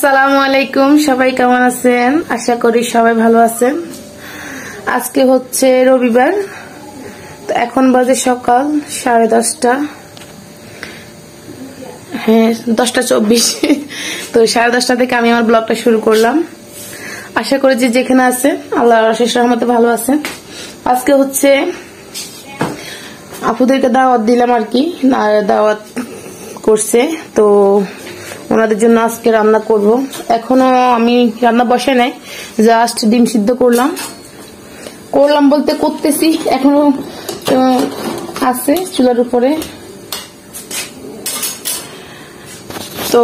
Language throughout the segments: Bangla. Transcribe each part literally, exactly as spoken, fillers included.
আসসালামু আলাইকুম, সবাই কেমন আছেন? আশা করি সবাই ভালো আছেন। আজকে হচ্ছে রবিবার, তো এখন বাজে সকাল সাড়ে দশটা, হ্যাঁ দশটা চব্বিশ। তো সাড়ে দশটা থেকে আমি আমার ব্লগটা শুরু করলাম। আশা করি যে যেখানে আছেন আল্লাহর অশেষ রহমতে ভালো আছেন। আজকে হচ্ছে আপুদেরকে দাওয়াত দিলাম আর কি, দাওয়াত করছে, তো ওনাদের জন্য আজকে রান্না করব। এখনো আমি রান্না বসাই নাই, জাস্ট ডিম সিদ্ধ করলাম করলাম বলতে করতেছি, এখনো আছে চুলার উপরে। তো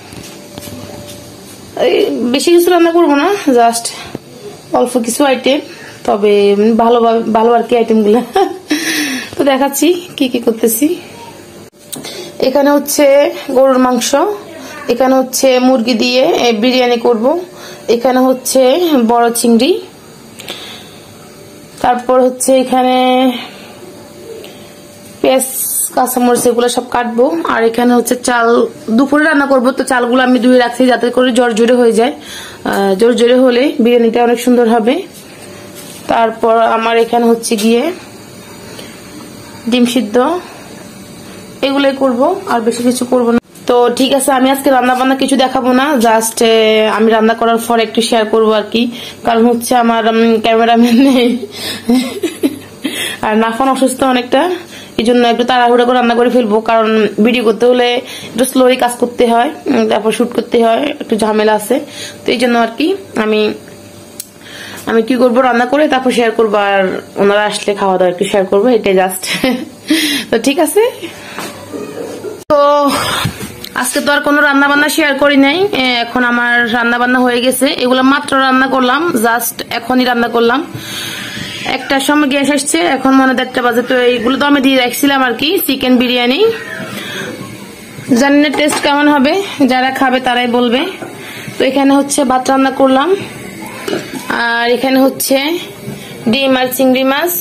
বেশি কিছু রান্না করবো না, জাস্ট অল্প কিছু আইটেম, তবে ভালো ভালো আর কি আইটেম গুলা। তো দেখাচ্ছি কি কি করতেছি। এখানে হচ্ছে গরুর মাংস, এখানে হচ্ছে মুরগি দিয়ে বিরিয়ানি করব, এখানে হচ্ছে বড় চিংড়ি, তারপর হচ্ছে এখানে পেঁয়াজ কাঁচামরিচ এগুলো সব কাটবো। আর এখানে হচ্ছে চাল দুপুরে রান্না করব, তো চালগুলো আমি ধুয়ে রাখছি যাতে করে জড়জড়ে হয়ে যায়, জড়জড়ে হলে বিরিয়ানিটা অনেক সুন্দর হবে। তারপর আমার এখানে হচ্ছে গিয়ে ডিম সিদ্ধ, এগুলোই করব, আর বেশি কিছু করব না। তো ঠিক আছে, আমি আজকে রান্না বান্না কিছু দেখাবো না, জাস্ট আমি রান্না করার পর একটু শেয়ার করবো আর কি, কারণ হচ্ছে আমার ক্যামেরাম্যান নেই আর নাফান অসুস্থ অনেকটা, এই জন্য একটু তাড়াহুড়া করে রান্না করে ফেলবো, কারণ ভিডিও করতে হলে একটু স্লোই কাজ করতে হয়, তারপর শুট করতে হয়, একটু ঝামেলা আছে। তো এই জন্য আর কি আমি আমি কি করবো, রান্না করে তারপর শেয়ার করবো, আর ওনারা আসলে খাওয়া দাওয়া একটু শেয়ার করবো, এটাই জাস্ট। তো ঠিক আছে, তো আজকে তো আর কোনো রান্না বান্না শেয়ার করি নাই, এখন আমার রান্না বান্না হয়ে গেছে, এগুলো মাত্র রান্না করলাম, জাস্ট এখনই রান্না করলাম। একটার সময় গ্যাস আসছে, এখন মনে হয় একটা বাজে, তো এইগুলো তো আমি দিয়ে রাখছিলাম আর কি, চিকেন বিরিয়ানি। জানি না টেস্ট কেমন হবে, যারা খাবে তারাই বলবে। তো এখানে হচ্ছে ভাত রান্না করলাম, আর এখানে হচ্ছে ডিম আর চিংড়ি মাছ,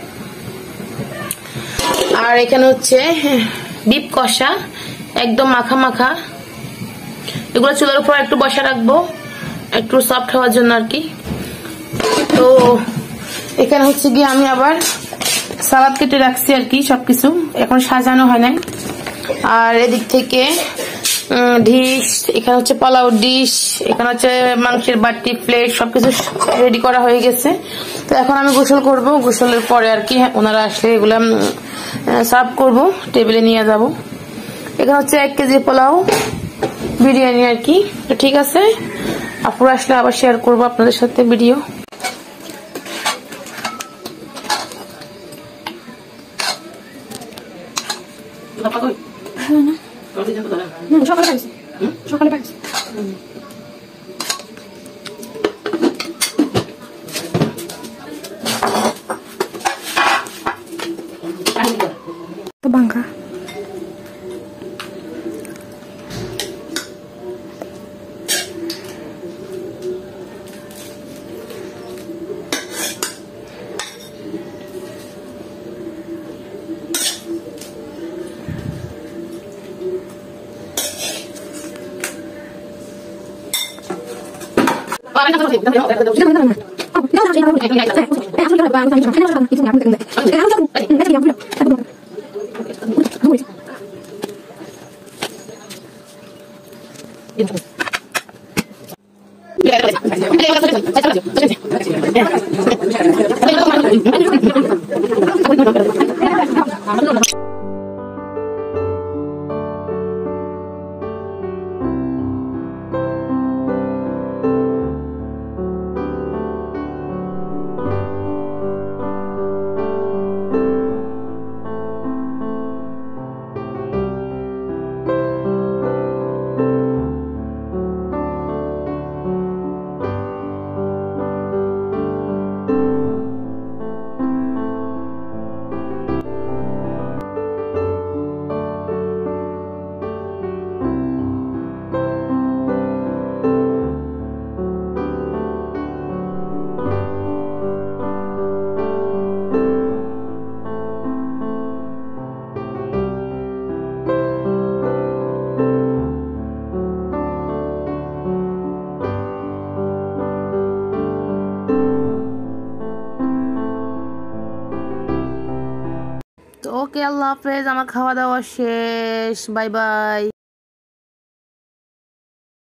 আর এখানে হচ্ছে বিপ কষা, একদম মাখা মাখা। এগুলো চুলার উপর একটু বসা রাখবো, একটু সফট হওয়ার জন্য আর কি। তো এখানে হচ্ছে গিয়ে আমি আবার সালাদ কেটে রাখছি আর কি, সবকিছু এখন সাজানো হয় নাই। আর এদিক থেকে ডিশ, এখানে হচ্ছে পোলাও ডিশ, এখানে হচ্ছে মাংসের বাটি, প্লেট, সবকিছু রেডি করা হয়ে গেছে। তো এখন আমি গোসল করব, গোসলের পরে আর কি ওনারা আসলে এগুলা সার্ভ করব, টেবিলে নিয়ে যাব। এখানে হচ্ছে এক কেজি পোলাও বিরিয়ানি আর কি। তো ঠিক আছে, আপুরা আসলে আবার শেয়ার করবো আপনাদের সাথে ভিডিও। সকালে পাইছি, সকালে পাইছি। তো বাঙ্কা তো ওকে, আল্লাহ হাফেজ, আমার খাওয়া দাওয়া শেষ, বাই বাই।